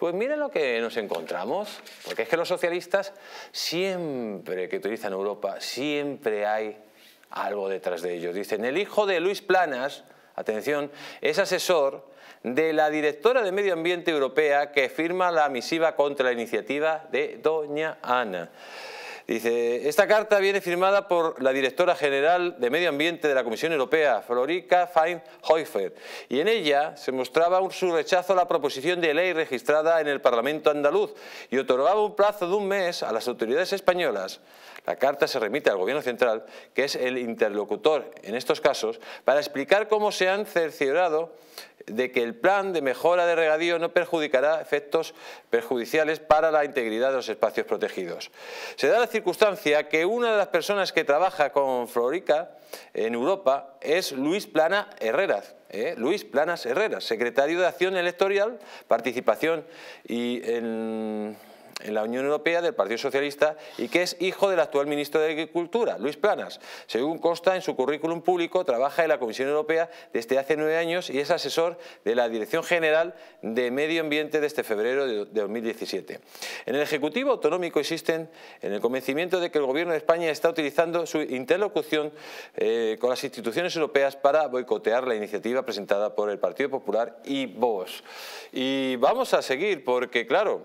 Pues miren lo que nos encontramos, porque es que los socialistas siempre que utilizan Europa, siempre hay algo detrás de ellos. Dicen, el hijo de Luis Planas, atención, es asesor de la directora de Medio Ambiente Europea que firma la misiva contra la iniciativa de Doña Ana. Dice, esta carta viene firmada por la directora general de Medio Ambiente de la Comisión Europea, Florica Feinhofer, y en ella se mostraba su rechazo a la proposición de ley registrada en el Parlamento andaluz y otorgaba un plazo de un mes a las autoridades españolas. La carta se remite al Gobierno central, que es el interlocutor en estos casos, para explicar cómo se han cerciorado de que el plan de mejora de regadío no perjudicará efectos perjudiciales para la integridad de los espacios protegidos. Se da la circunstancia que una de las personas que trabaja con Florica en Europa es Luis Planas Herreras, secretario de Acción Electoral, Participación y en la Unión Europea del Partido Socialista y que es hijo del actual ministro de Agricultura, Luis Planas. Según consta en su currículum público, trabaja en la Comisión Europea desde hace 9 años y es asesor de la Dirección General de Medio Ambiente desde febrero de 2017. En el Ejecutivo Autonómico existen en el convencimiento de que el Gobierno de España está utilizando su interlocución con las instituciones europeas para boicotear la iniciativa presentada por el Partido Popular y Vox. Y vamos a seguir porque, claro,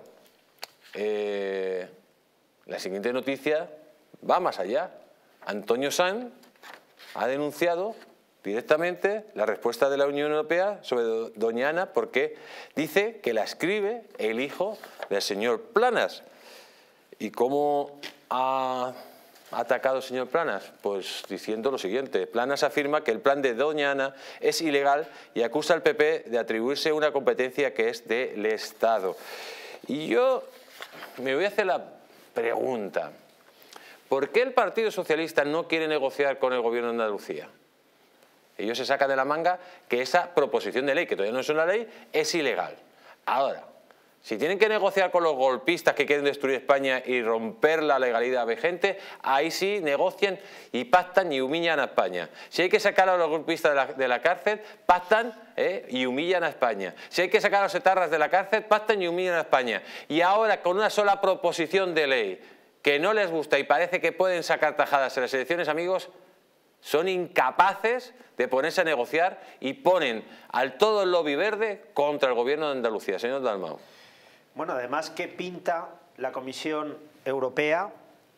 la siguiente noticia va más allá. Antonio Sanz ha denunciado directamente la respuesta de la Unión Europea sobre Doña Ana porque dice que la escribe el hijo del señor Planas. ¿Y cómo ha atacado el señor Planas? Pues diciendo lo siguiente: Planas afirma que el plan de Doña Ana es ilegal y acusa al PP de atribuirse una competencia que es del Estado. Y yo me voy a hacer la pregunta, ¿por qué el Partido Socialista no quiere negociar con el Gobierno de Andalucía? Ellos se sacan de la manga que esa proposición de ley, que todavía no es una ley, es ilegal. Ahora, si tienen que negociar con los golpistas que quieren destruir España y romper la legalidad vigente, ahí sí negocian y pactan y humillan a España. Si hay que sacar a los golpistas de la cárcel, pactan y humillan a España. Si hay que sacar a los etarras de la cárcel, pactan y humillan a España. Y ahora, con una sola proposición de ley que no les gusta y parece que pueden sacar tajadas en las elecciones, amigos, son incapaces de ponerse a negociar y ponen al todo el lobby verde contra el Gobierno de Andalucía. Señor Dalmau. Bueno, además, ¿qué pinta la Comisión Europea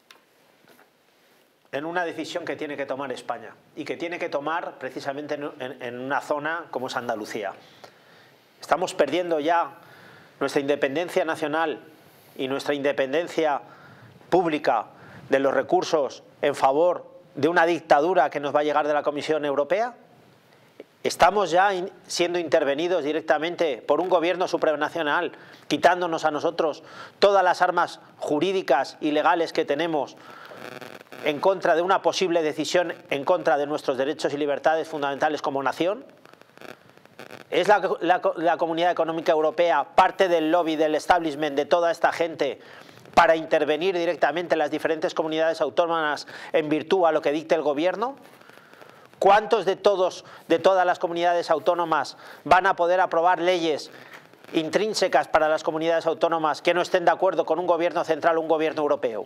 en una decisión que tiene que tomar España? Y que tiene que tomar precisamente en una zona como es Andalucía. Estamos perdiendo ya nuestra independencia nacional y nuestra independencia pública de los recursos en favor de una dictadura que nos va a llegar de la Comisión Europea. Estamos ya siendo intervenidos directamente por un gobierno supranacional, quitándonos a nosotros todas las armas jurídicas y legales que tenemos en contra de una posible decisión en contra de nuestros derechos y libertades fundamentales como nación. ¿Es la Comunidad Económica Europea parte del lobby, del establishment de toda esta gente para intervenir directamente en las diferentes comunidades autónomas en virtud a lo que dicte el gobierno? ¿Cuántos de todas las comunidades autónomas van a poder aprobar leyes intrínsecas para las comunidades autónomas que no estén de acuerdo con un gobierno central o un gobierno europeo?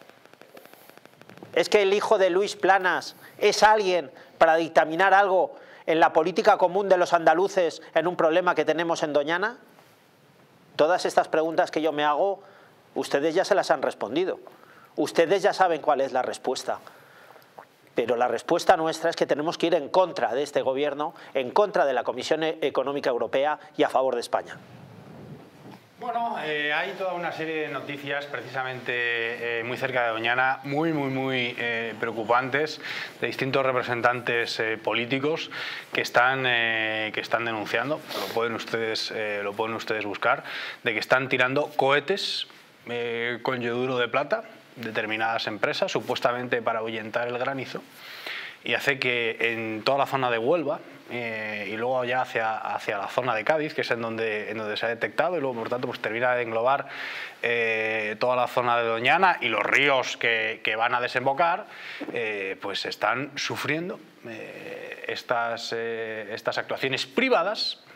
¿Es que el hijo de Luis Planas es alguien para dictaminar algo en la política común de los andaluces en un problema que tenemos en Doñana? Todas estas preguntas que yo me hago, ustedes ya se las han respondido. Ustedes ya saben cuál es la respuesta. Pero la respuesta nuestra es que tenemos que ir en contra de este gobierno, en contra de la Comisión Económica Europea y a favor de España. Bueno, hay toda una serie de noticias precisamente muy cerca de Doñana, muy preocupantes, de distintos representantes políticos que están denunciando, lo pueden ustedes buscar, de que están tirando cohetes con yoduro de plata, determinadas empresas, supuestamente para ahuyentar el granizo, y hace que en toda la zona de Huelva y luego ya hacia la zona de Cádiz, que es en donde se ha detectado, y luego por tanto pues termina de englobar toda la zona de Doñana y los ríos que van a desembocar, pues están sufriendo estas actuaciones privadas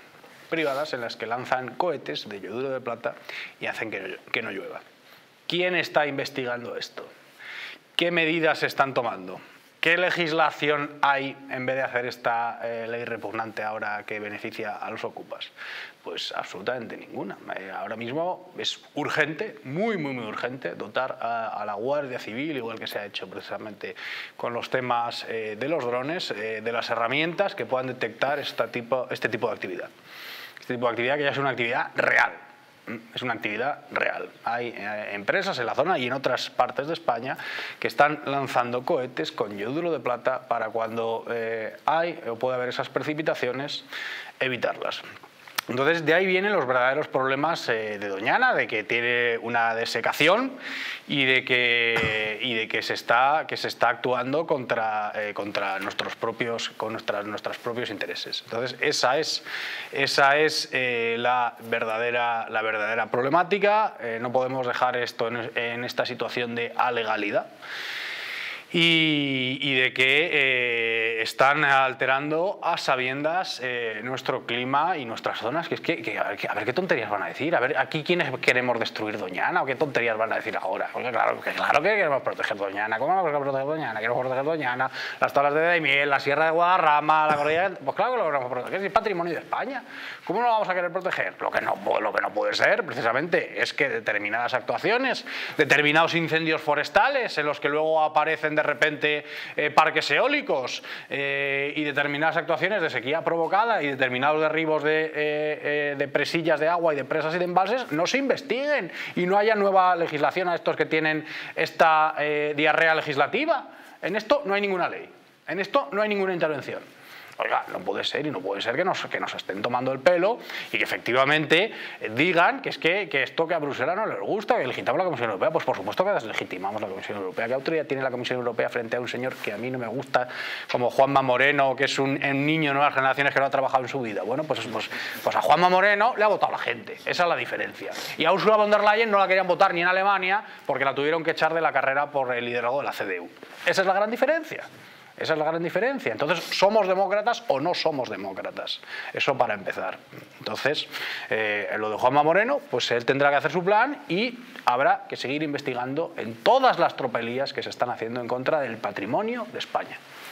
privadas en las que lanzan cohetes de yoduro de plata y hacen que no llueva. ¿Quién está investigando esto? ¿Qué medidas se están tomando? ¿Qué legislación hay en vez de hacer esta ley repugnante ahora que beneficia a los ocupas? Pues absolutamente ninguna. Ahora mismo es urgente, muy urgente, dotar a la Guardia Civil, igual que se ha hecho precisamente con los temas de los drones, de las herramientas que puedan detectar este tipo de actividad. Este tipo de actividad que ya es una actividad real. Es una actividad real. Hay empresas en la zona y en otras partes de España que están lanzando cohetes con yoduro de plata para cuando hay o puede haber esas precipitaciones, evitarlas. Entonces de ahí vienen los verdaderos problemas de Doñana, de que tiene una desecación y de que se está actuando contra nuestros propios intereses. Entonces esa es la verdadera problemática. No podemos dejar esto en esta situación de alegalidad. Y de que están alterando a sabiendas nuestro clima y nuestras zonas. A ver qué tonterías van a decir. A ver, aquí quiénes queremos destruir Doñana o qué tonterías van a decir ahora. Porque claro que queremos proteger Doñana. ¿Cómo vamos a proteger Doñana? Queremos proteger Doñana, las tablas de Daimiel, la Sierra de Guadarrama, la cordillera. Pues claro que lo queremos proteger. Es patrimonio de España. ¿Cómo no lo vamos a querer proteger? Lo que no puede ser, precisamente, es que determinadas actuaciones, determinados incendios forestales en los que luego aparecen de repente parques eólicos y determinadas actuaciones de sequía provocada y determinados derribos de presillas de agua y de presas y de embalses no se investiguen y no haya nueva legislación a estos que tienen esta diarrea legislativa. En esto no hay ninguna ley, en esto no hay ninguna intervención. Oiga, no puede ser y no puede ser que nos estén tomando el pelo y que efectivamente digan que esto que a Bruselas no les gusta, que legitimamos la Comisión Europea. Pues por supuesto que deslegitimamos la Comisión Europea. ¿Qué autoridad tiene la Comisión Europea frente a un señor que a mí no me gusta, como Juanma Moreno, que es un niño de nuevas generaciones que no ha trabajado en su vida? Bueno, pues a Juanma Moreno le ha votado la gente. Esa es la diferencia. Y a Ursula von der Leyen no la querían votar ni en Alemania porque la tuvieron que echar de la carrera por el liderazgo de la CDU. Esa es la gran diferencia. Esa es la gran diferencia. Entonces, ¿somos demócratas o no somos demócratas? Eso para empezar. Entonces, lo de Juanma Moreno, pues él tendrá que hacer su plan y habrá que seguir investigando en todas las tropelías que se están haciendo en contra del patrimonio de España.